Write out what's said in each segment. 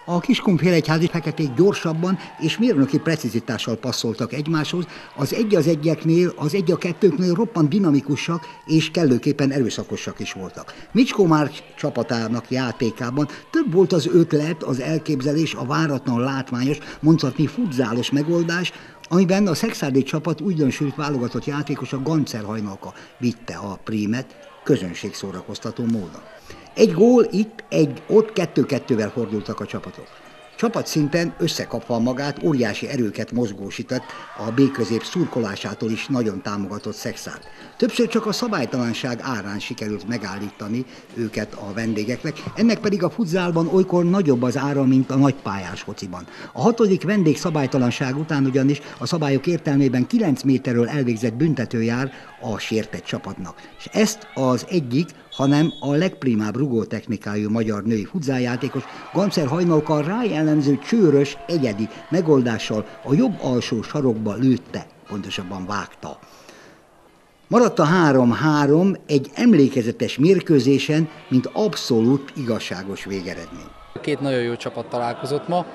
A Kiskunfélegyházi feketék gyorsabban és mérnöki precizitással passzoltak egymáshoz, az egyeknél, az kettőknél roppant dinamikusak és kellőképpen erőszakosak is voltak. Micskó Márk csapatának játékában több volt az ötlet, az elképzelés, a váratlan látványos, mondhatni futzálos megoldás, amiben a szekszárdi csapat újdonsült válogatott játékosa Gancer Hajnalka vitte a prímet közönségszórakoztató módon. Egy gól itt, egy ott, 2-2-vel fordultak a csapatok. Csapatszinten összekapva magát óriási erőket mozgósított a B-közép szurkolásától is nagyon támogatott Szekszárd. Többször csak a szabálytalanság árán sikerült megállítani őket a vendégeknek, ennek pedig a futzálban olykor nagyobb az ára, mint a nagypályás fociban. A 6. vendég szabálytalanság után ugyanis a szabályok értelmében 9 méterről elvégzett büntető jár a sértett csapatnak. És ezt az egyik, hanem a legprimább rugótechnikájú magyar női futzáljátékos Gancer Hajnalka rájellemző csőrös, egyedi megoldással a jobb alsó sarokba lőtte, pontosabban vágta. Maradt a 3-3 egy emlékezetes mérkőzésen, mint abszolút igazságos végeredmény. Két nagyon jó csapat találkozott ma.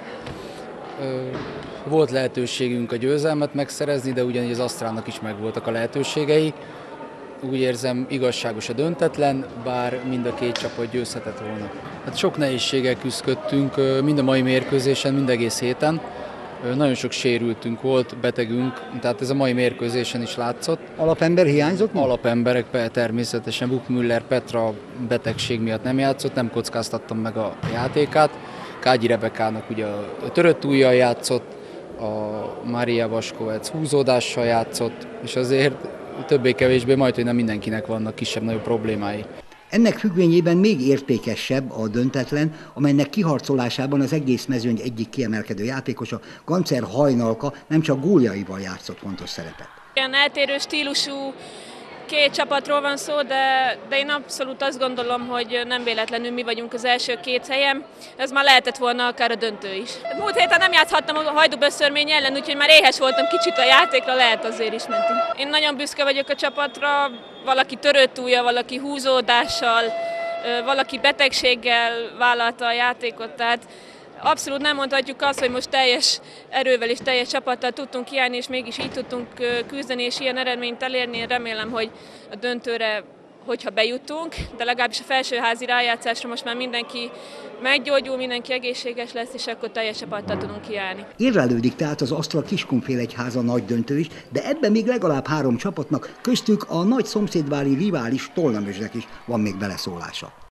Volt lehetőségünk a győzelmet megszerezni, de ugyanígy az Asztrálnak is megvoltak a lehetőségei. Úgy érzem, igazságos a döntetlen, bár mind a két csapat győzhetett volna. Hát sok nehézséggel küzdöttünk mind a mai mérkőzésen, mind egész héten. Nagyon sok sérültünk volt, betegünk, tehát ez a mai mérkőzésen is látszott. Alapember hiányzott? Alapemberek, természetesen Buchmüller Petra betegség miatt nem játszott, nem kockáztattam meg a játékát. Kágyi Rebekának ugye a törött ujjal játszott, a Mária Vaskovec húzódással játszott, és azért többé-kevésbé majdhogy nem mindenkinek vannak kisebb-nagyobb problémái. Ennek függvényében még értékesebb a döntetlen, amelynek kiharcolásában az egész mezőny egyik kiemelkedő játékosa, Gancer Hajnalka nem csak góljaival játszott fontos szerepet. Ilyen eltérő stílusú két csapatról van szó, de én abszolút azt gondolom, hogy nem véletlenül mi vagyunk az első két helyen. Ez már lehetett volna akár a döntő is. Múlt héten nem játszhattam a Hajdú-Böszörmény ellen, úgyhogy már éhes voltam kicsit a játékra, lehet azért is mentünk. Én nagyon büszke vagyok a csapatra, valaki törött ujja, valaki húzódással, valaki betegséggel vállalta a játékot, tehát abszolút nem mondhatjuk azt, hogy most teljes erővel és teljes csapattal tudtunk kiállni, és mégis így tudtunk küzdeni és ilyen eredményt elérni. Én remélem, hogy a döntőre, hogyha bejutunk, de legalábbis a felsőházi rájátszásra most már mindenki meggyógyul, mindenki egészséges lesz, és akkor teljes csapattal tudunk kiállni. Érlelődik tehát az Asztra Kiskunfélegyháza nagy döntő is, de ebben még legalább 3 csapatnak, köztük a nagy szomszédvári rivális Tolnamözsnek is van még beleszólása.